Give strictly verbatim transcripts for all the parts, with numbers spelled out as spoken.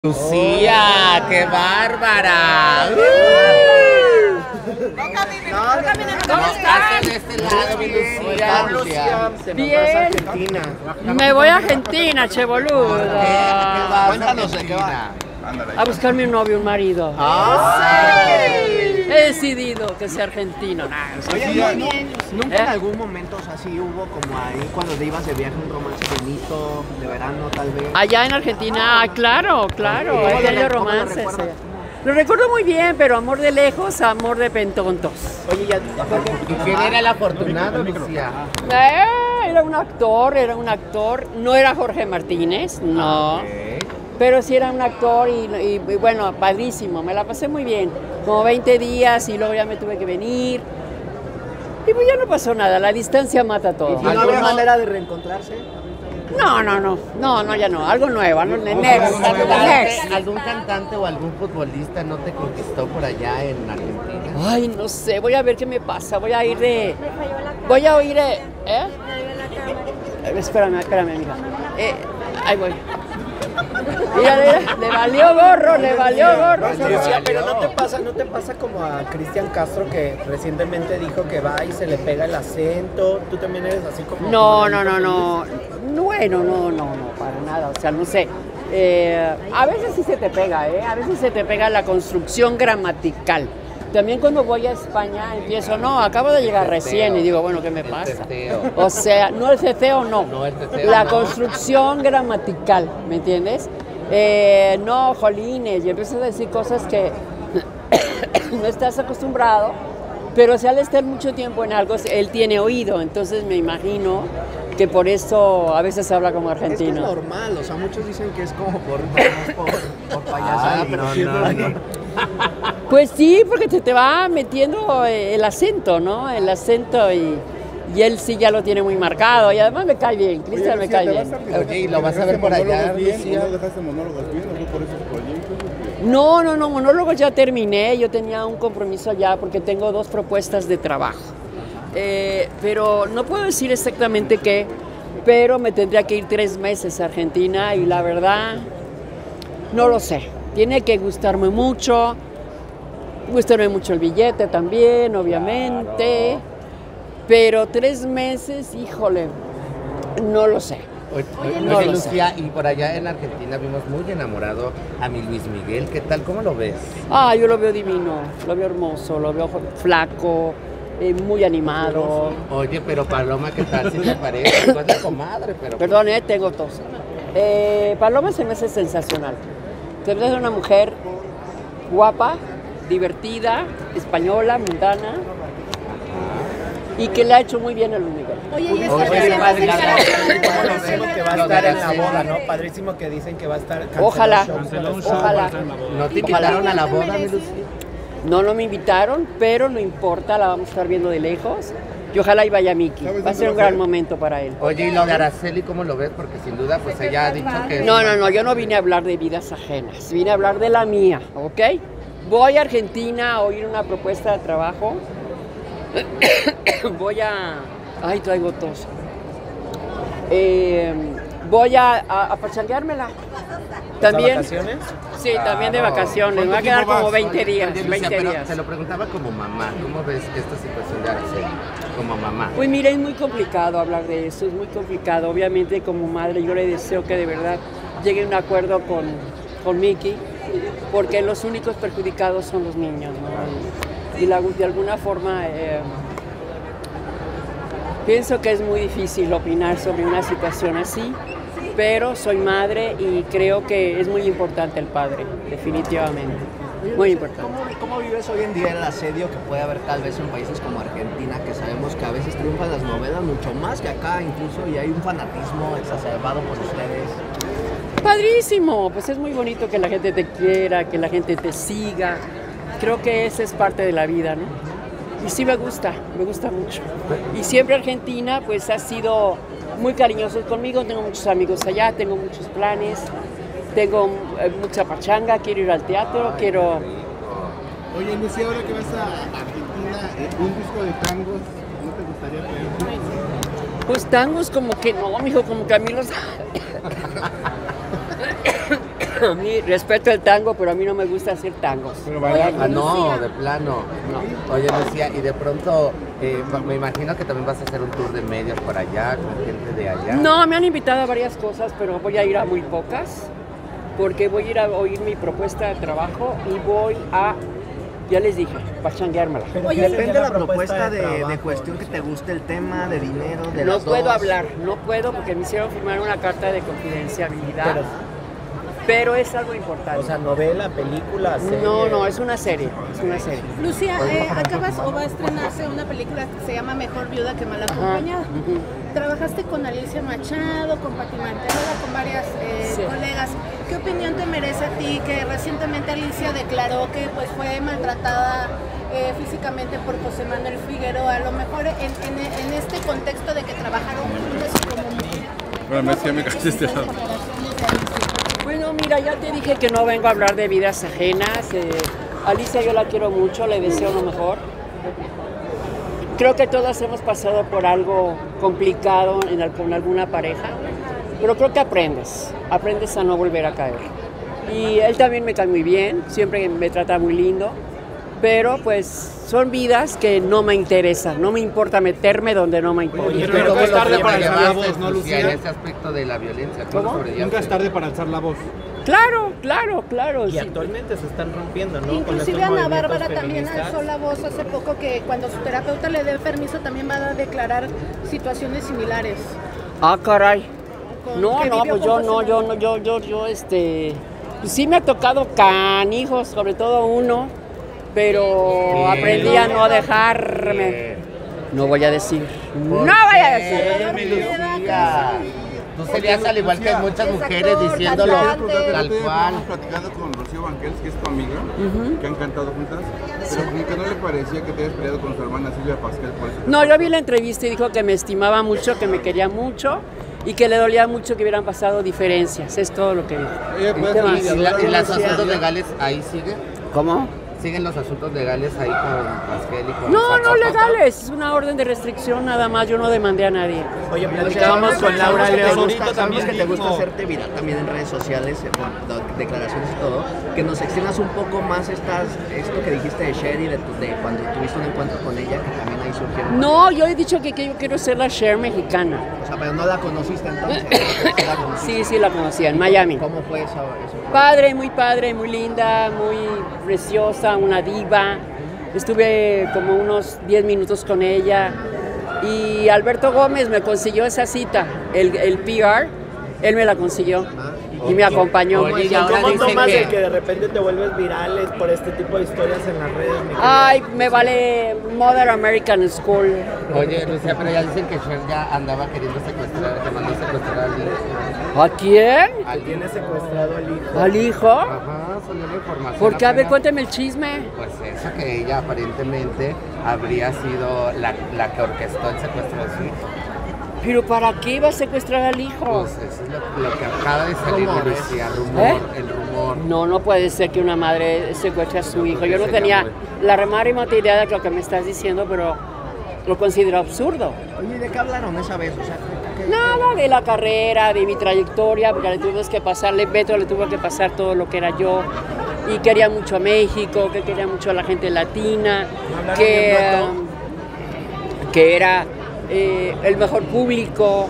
Lucía, qué bárbara. No caminen, no caminen. ¿Cómo estás de este lado, mi Lucía? Lucía, Bien. Argentina. Me voy a Argentina, che boludo. ¿Qué vas? Cuéntanos de qué va. A buscarme un novio, un marido. Ah, He decidido que sea argentino. Nah, no sé. Oye, muy bien. ¿Nunca ¿Eh? en algún momento, o sea, sí hubo como ahí cuando te ibas de viaje un romance bonito, de verano tal vez? Allá en Argentina, ah, claro, claro. ¿Cómo He lo tenido re- cómo lo romances. recuerdas? eh. Lo recuerdo muy bien, pero amor de lejos, amor de pentontos. Oye, ya, ¿y quién era el afortunado, Lucía? Eh, era un actor, era un actor. No era Jorge Martínez, no. Ok. Pero sí era un actor y, y- y bueno, padrísimo, me la pasé muy bien. Como veinte días y luego ya me tuve que venir. Y pues ya no pasó nada, la distancia mata todo. ¿y no había manera de reencontrarse? No, no, no, no, no, ya no, algo nuevo, no, ¿Algún next, cantante, next. algún cantante o algún futbolista no te conquistó por allá en Argentina? Ay, no sé, voy a ver qué me pasa, voy a ir de... Voy a oír... ¿Eh? ¿Eh? Espérame, espérame, amiga. Eh, ahí voy. Mira, mira, le valió gorro, le valió gorro. Lucía, pero no te pasa, no te pasa como a Cristian Castro que recientemente dijo que va y se le pega el acento. Tú también eres así como. No, no, no, no. Bueno, no, no, no, para nada. O sea, no sé. Eh, a veces sí se te pega, ¿eh? A veces se te pega la construcción gramatical. También cuando voy a España empiezo, no, acabo de llegar recién y digo, bueno, ¿qué me pasa? teteo. O sea, no el ceteo, no. No, el teteo, La no. construcción gramatical, ¿me entiendes? Eh, no, jolines, y empiezas a decir cosas que no estás acostumbrado, pero si al estar mucho tiempo en algo, él tiene oído, entonces me imagino que por eso a veces habla como Es que es argentino. normal, o sea, muchos dicen que es como por, por, por payasada, Ah, pero no, sí es no, normal. no. Pues sí, porque te, te va metiendo eh, el acento, ¿no? El acento y, y él sí ya lo tiene muy marcado y además me cae bien, Cristian me cae bien. Oye, ¿y lo vas a ver por allá, Lucía? ¿No dejaste monólogos bien? ¿No fue por esos proyectos? o qué? No, no, no, monólogos ya terminé, yo tenía un compromiso ya porque tengo dos propuestas de trabajo. Eh, pero no puedo decir exactamente qué, pero me tendría que ir tres meses a Argentina y la verdad, no lo sé. Tiene que gustarme mucho, gustarme mucho el billete también, obviamente, pero tres meses, híjole, no lo sé. Oye, no oye, lo sé. Lucía, y por allá en Argentina vimos muy enamorado a mi Luis Miguel. ¿Qué tal? ¿Cómo lo ves? Ah, yo lo veo divino, lo veo hermoso, lo veo flaco, eh, muy animado. Oye, pero Paloma, ¿qué tal? Si te parece, no es la comadre, pero... Perdón, eh, tengo tos. Eh, Paloma se me hace sensacional. Se me hace una mujer guapa, divertida, española, mundana y que le ha hecho muy bien a Luis Miguel. Oye, y Oye, esta padre, semana la- Padrísimo que va a Lo estar de en la Araceli. boda, ¿no? Padrísimo que dicen que va a estar. canceló Ojalá, show. ojalá. ¿No te invitaron a la boda, mi Lucía? No, no me invitaron, pero no importa, la vamos a estar viendo de lejos. Y ojalá y vaya Miki. ¿Sabes Va a dónde ser va un a gran ser? momento para él. Oye, ¿y lo de Araceli cómo lo ves? Porque sin duda, pues ella ha dicho que... No, no, no, yo no vine a hablar de vidas ajenas, vine a hablar de la mía, ¿ok? Voy a Argentina a oír una propuesta de trabajo. Voy a... Ay, traigo tos. Eh, voy a, a, a pachangueármela. También. ¿Las vacaciones? Sí, también de vacaciones. Me va a quedar como veinte días, Oye, Lucía, veinte pero días. te lo preguntaba como mamá. ¿Cómo ves esta situación de Araceli? Como mamá. Pues mira, es muy complicado hablar de eso, es muy complicado. Obviamente como madre yo le deseo que de verdad llegue a un acuerdo con, con Miki, porque los únicos perjudicados son los niños, ¿no? Y, y la- de alguna forma eh, pienso que es muy difícil opinar sobre una situación así, pero soy madre y creo que es muy importante el padre, definitivamente. Muy importante. ¿Cómo, ¿Cómo vives hoy en día el asedio que puede haber tal vez en países como Argentina, que sabemos que a veces triunfan las novelas mucho más que acá incluso y hay un fanatismo exacerbado por ustedes? Padrísimo, pues es muy bonito que la gente te quiera, que la gente te siga. Creo que esa es parte de la vida, ¿no? Y sí me gusta, me gusta mucho. Y siempre Argentina, pues ha sido muy cariñosos conmigo. Tengo muchos amigos allá, tengo muchos planes, tengo eh, mucha pachanga, quiero ir al teatro, quiero... Oye, Lucía, ahora que vas a Argentina, eh, un disco de tangos, ¿no te gustaría pedir? Pues tangos como que no, mijo, como que a mí los... A mí respeto el tango, pero a mí no me gusta hacer tangos. Pero bailar, ah, no, de plano. No. Oye, Lucía, y de pronto eh, me imagino que también vas a hacer un tour de medios por allá, con gente de allá. No, me han invitado a varias cosas, pero voy a ir a muy pocas, porque voy a ir a oír mi propuesta de trabajo y voy a, ya les dije, para changueármela. Oye, depende de la propuesta de, de, de cuestión que te guste el tema, de dinero, de No las puedo dos. hablar, no puedo porque me hicieron firmar una carta de confidencialidad, pero, pero es algo importante. O sea, novela, película, serie. No, no, es una serie, es una serie. Lucía, eh, acabas o va a estrenarse una película que se llama Mejor Viuda que Mal Acompañada. Uh-huh. Trabajaste con Alicia Machado, con Pati Manterola, con varias eh, Sí. colegas. ¿Qué opinión te merece a ti que recientemente Alicia declaró que pues fue maltratada eh, físicamente por José Manuel Figueroa? A lo mejor en, en, en este contexto de que trabajaron juntos como mujer. Bueno, me decía, me caché este lado. Bueno, mira, ya te dije que no vengo a hablar de vidas ajenas. Eh, Alicia yo la quiero mucho, le deseo lo mejor. Creo que todas hemos pasado por algo complicado en el, con alguna pareja, pero creo que aprendes, aprendes a no volver a caer. Y él también me cae muy bien, siempre me trata muy lindo, pero pues son vidas que no me interesan, no me importa meterme donde no me importa. Oye, Pero nunca es ¿cómo lo tarde para alzar la sobrellevaste, voz, ¿no, Lucía, en Lucía? ese aspecto de la violencia? ¿Cómo ¿Cómo? lo sobrellevaste? Nunca es tarde para alzar la voz. Claro, claro, claro. Y sí. actualmente se están rompiendo, ¿no? Inclusive Con estos Ana movimientos Bárbara también feministas. alzó la voz hace poco que cuando su terapeuta le dé permiso también va a declarar situaciones similares. Ah, caray. Con- No, que no, vivió pues con yo José no, yo no, Manuel. yo, yo, yo, este, pues sí me ha tocado canijos, sobre todo uno, pero Sí. aprendí a no dejarme. No voy a decir, no voy a decir. Óyeme, Lucía. Tú serías al igual que muchas mujeres diciéndolo tal cual. Estábamos platicando con Rocío Banquels, que es tu amiga, que han cantado juntas, pero como que no le parecía que te hayas peleado con su hermana Silvia Pasquel por eso. No, yo vi la entrevista y dijo que me estimaba mucho, que me quería mucho y que le dolía mucho que hubieran pasado diferencias. Es todo lo que dijo. Ella puede ¿Qué ser más? ¿Y, la- y los asuntos legales ahí siguen? ¿Cómo? ¿Siguen los asuntos legales ahí con Pasquel y con No, no Zapata? legales, es una orden de restricción nada más, yo no demandé a nadie. Oye, Lucía, platicábamos con Laura sabemos que te León. gusta- Ahorita sabemos también que te gusta dijo- hacerte viral también en redes sociales, eh, por do- declaraciones y todo, que nos extiendas un poco más estas, esto que dijiste de Sherry, de, tu- de cuando tuviste un encuentro con ella, que también ahí surgieron. No, yo he dicho que, que yo quiero ser la Cher mexicana. O sea, pero no la conociste entonces. ¿Sí la conociste? Sí, sí la conocía, en Miami. ¿Cómo fue eso? eso? Padre, muy padre, muy linda, muy preciosa, una diva. Estuve como unos diez minutos con ella y Alberto Gómez me consiguió esa cita, el, el P R, él me la consiguió y me acompañó. Oye, y ¿Y ahora cómo dicen tomas que- el que de repente te vuelves virales por este tipo de historias en las redes? mi querida? Ay, me vale Mother American School. Oye, Lucía, pero ya dicen que Cher ya andaba queriendo secuestrar, que mandó secuestrar al hijo. ¿A quién? Al Tiene secuestrado al hijo. ¿Al hijo? Ajá, salió la información. ¿Por qué? A ver, apenas. cuénteme el chisme. Pues eso, que ella aparentemente habría sido la, la que orquestó el secuestro de su hijo. ¿Pero para qué iba a secuestrar al hijo? Pues eso es lo, lo que acaba de salir de Lucía, rumor, ¿Eh? el rumor. No, no puede ser que una madre secuestre a su hijo. Yo no Sería tenía muy- la remota idea de lo que me estás diciendo, pero lo considero absurdo. Oye, ¿de qué hablaron esa vez? O sea, ¿qué- qué- Nada de la carrera, de mi trayectoria, porque le tuvimos que pasarle, Beto le tuvo que pasar todo lo que era yo. Y quería mucho a México, que quería mucho a la gente latina, ¿Hablaron que, de Beto? um, que era eh, el mejor público,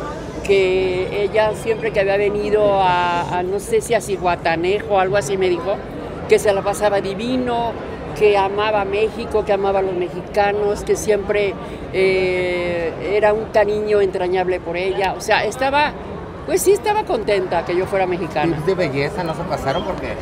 que ella siempre que había venido a, a no sé si a Cihuatanejo o algo así me dijo, que se la pasaba divino, que amaba México, que amaba a los mexicanos, que siempre eh, era un cariño entrañable por ella. O sea, estaba, pues sí estaba contenta que yo fuera mexicana. Tips de belleza no se pasaron porque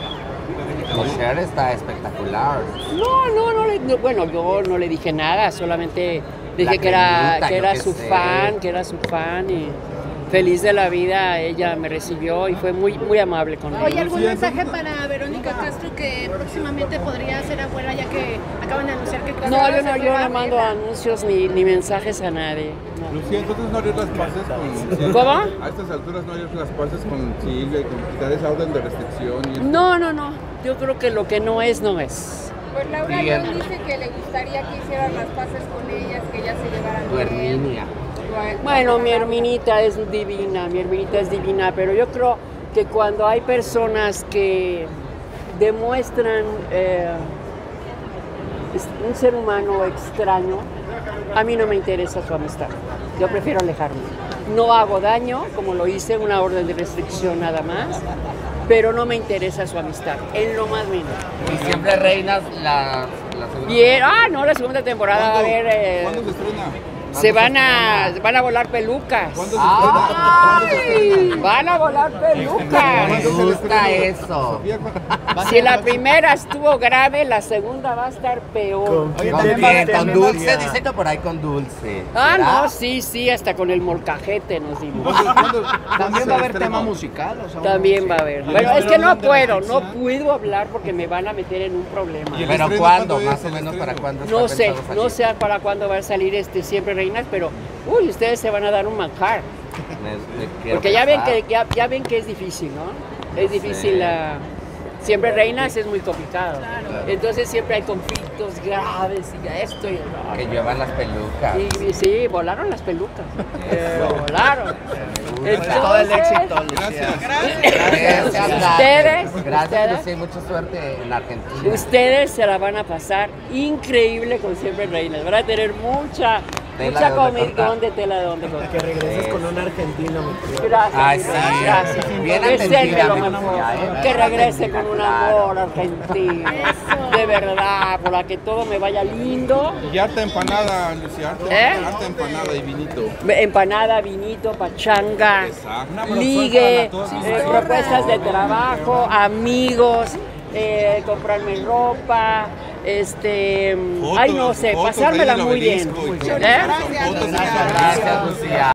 Cher está espectacular. No, no, no, le- no, bueno, yo no le dije nada, solamente dije La que era, cremita, que yo era qué su sé. fan, que era su fan y feliz de la vida, ella me recibió y fue muy, muy amable conmigo. Oye, ¿algún mensaje para Verónica Castro que próximamente podría ser abuela ya que acaban de anunciar que No, yo no, yo no mando anuncios ni, ni mensajes a nadie. no. Lucía, entonces no harías las paces con Silvia. ¿Cómo? A estas alturas no harías las paces con Silvia y con quitar esa orden de restricción y eso. No, no, no, yo creo que lo que no es, no es. Pues Laura Bien. León dice que le gustaría que hicieran las paces con ellas, que ellas se llevaran Tu bien. Herminia. Bueno, mi Herminita es divina, mi Herminita es divina, pero yo creo que cuando hay personas que demuestran eh, un ser humano extraño, a mí no me interesa su amistad. Yo prefiero alejarme. No hago daño, como lo hice, una orden de restricción nada más, pero no me interesa su amistad, en lo más mínimo. Y siempre reinas la, la segunda. Bien, ah, no, la segunda temporada va a haber. Eh, ¿Cuándo se estrena? Se van a, van a volar pelucas. ¿Cuándo se estrena? ¿Cuándo se estrena? Van a volar pelucas. Me gusta eso. Si la primera estuvo grave, la segunda va a estar peor. Oye, ¿Con también quién? va- Con también dulce, va- dicen que por ahí con dulce. Ah, ¿Será? no, sí, sí, hasta con el molcajete nos dimos. ¿Cuándo- cuándo- cuándo También se va a haber estrena? tema musical, o sea, También va a haber. Bueno, es que no puedo, no puedo hablar porque me van a meter en un problema. ¿Y el Pero estreno ¿cuándo? cuándo Más es o el menos estreno? para cuándo No está sé, pensado no salir? sé para cuándo va a salir este Siempre Reinas, pero uy, ustedes se van a dar un manjar. Me- me quiero Porque ya ven casar. que ya, ya ven que es difícil, ¿no? Es difícil Sí. la Siempre Reinas es muy complicado. Entonces siempre hay conflictos graves y esto y el otro. Que llevan las pelucas. Y, y sí, volaron las pelucas. Eh, volaron. todo el Entonces, éxito, Lucía. Gracias, Ustedes, Gracias, ustedes. Lucía, y mucha suerte en Argentina. Ustedes se la van a pasar increíble con Siempre Reinas. Van a tener mucha, Tela mucha de dónde comi- cortar. donde tela de donde cortar. Que regreses con un argentino, mi querido. Gracias. Ay, mi sí, reina, gracias. bien Deséenme atendida, lo mi mejor. Lucía, ¿eh? Que regrese Atendida, con un claro. amor argentino. De verdad, por la que todo me vaya lindo. Y harta empanada, Lucía. Harta, ¿Eh? harta empanada y vinito. Empanada, vinito, pachanga, Exacto. ligue, eh, propuestas de trabajo, amigos, eh, comprarme ropa, este, Fotos, ay no sé, fotos pasármela ahí en el muy bien. obelisco y todo. ¿Eh? Fotos en el Gracias, Lucía.